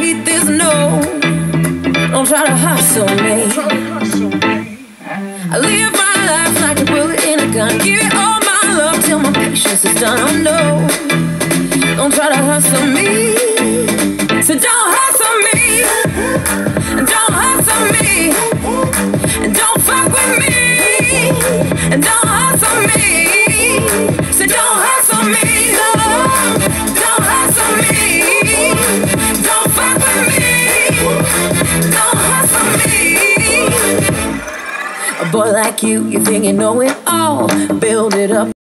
teeth is no. Don't try to hustle me. I live my life like a bullet in a gun. Give it all my love till my patience is done. Oh no, don't try to hustle me. So don't hustle me. Don't hustle me. And don't fuck with me. And don't hustle me. So don't hustle me. No, don't hustle me. Don't fuck with me. Don't hustle me. A boy like you think you know it all. Build it up.